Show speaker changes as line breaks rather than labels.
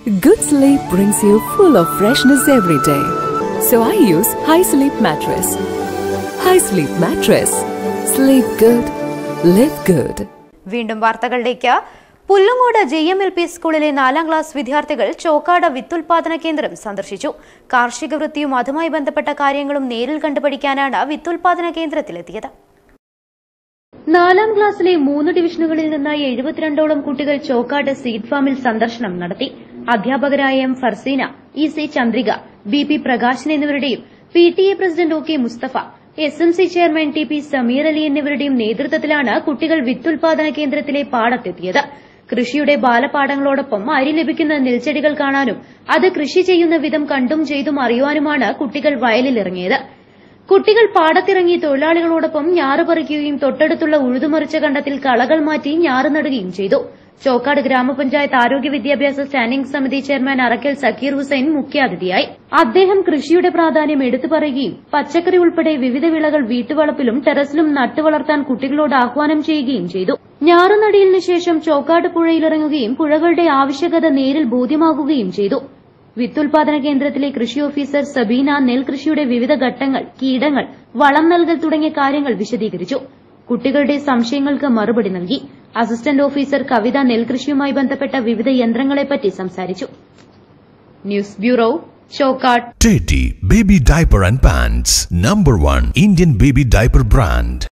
Good sleep brings you full of freshness every day. So I use High Sleep Mattress. High Sleep Mattress. Sleep good. Live good.
വീണ്ടും വാർത്തകളിലേക്ക്. Pullangode JMLP സ്കൂളിലെ 4ാം class വിദ്യാർത്ഥികൾ ചോക്കാട് വിത്തുൽപാദന കേന്ദ്രം സന്ദർശിച്ചു. കാർഷിക വൃത്തിയും അതുമായി ബന്ധപ്പെട്ട കാര്യങ്ങളും നേരിൽ കണ്ടുപഠിക്കാനാണ് വിത്തുൽപാദന കേന്ദ്രത്തിലെത്തിയത്. 4ാം ക്ലാസ്സിലെ 3 ഡിവിഷനുകളിൽ നിന്നായി 72ഓളം കുട്ടികൾ ചോക്കാട് സീഡ് ഫാമിൽ സന്ദർശനം നടത്തി. അധ്യാപകരായ M Farseena, EC Chandrika, BP Prakashan എന്നിവരുടെയും PTA president OK Mustafa, SMC chairman TP Sameer Ali എന്നിവരുടെയും നേതൃത്വത്തിലാണ് കുട്ടികൾ വിത്തുൽപാദന കേന്ദ്രത്തിലെ പാടത്തെത്തിയത്. കൃഷിയുടെ ബാലപാഠങ്ങളോടൊപ്പം അരി ലഭിക്കുന്ന നെൽച്ചെടികൾ കാണാനും അത് കൃഷി ചെയ്യുന്ന വിധം കണ്ടും ചെയ്തും അറിയുവാനുമാണ് കുട്ടികൾ വയലിലിറങ്ങിയത്. കുട്ടികൾ പാടത്തിറങ്ങി തൊഴിലാളികളോടൊപ്പം ഞാറ് പറിക്കുകയും തൊട്ടടുത്തുള്ള ഉഴുതുമറിച്ച കണ്ടത്തിൽ കളകൾ മാറ്റി ഞാറ് നടുകയും ചെയ്തു. ചോക്കാട് ഗ്രാമപഞ്ചായത്ത് ആരോഗ്യ വിദ്യാഭ്യാസ സ്റ്റാൻഡിംഗ് സമിതി ചെയർമാൻ അറക്കൽ സക്കീർ ഹുസൈൻ മുഖ്യാതിഥിയായി. അദ്ദേഹം കൃഷിയുടെ പ്രാധാന്യം എടുത്തു പറയുകയും പച്ചക്കറി ഉൾപ്പെടെ വിവിധ വിളകൾ വീട്ടുവളപ്പിലും ടെറസിലും നട്ടുവളർത്താൻ കുട്ടികളോട് ആഹ്വാനം ചെയ്യുകയും ചെയ്തു. ഞാറുനടിയിലിന് ശേഷം ചോക്കാട് പുഴയിലിറങ്ങുകയും പുഴകളുടെ ആവശ്യകത നേരിൽ ബോധ്യമാകുകയും ചെയ്തു. വിത്തുൽപാദന കേന്ദ്രത്തിലെ കൃഷി ഓഫീസർ സബീന നെൽകൃഷിയുടെ വിവിധ ഘട്ടങ്ങൾ, കീടങ്ങൾ, വളം നൽകൽ തുടങ്ങിയ കാര്യങ്ങൾ വിശദീകരിച്ചു. കുട്ടികളുടെ സംശയങ്ങൾക്ക് മറുപടി നൽകി. അസിസ്റ്റന്റ് ഓഫീസർ കവിത നെൽകൃഷിയുമായി ബന്ധപ്പെട്ട വിവിധ യന്ത്രങ്ങളെപ്പറ്റി സംസാരിച്ചു. News bureau, Chokkad.
Teddy Baby Diaper and Pants, #1 Indian baby diaper brand.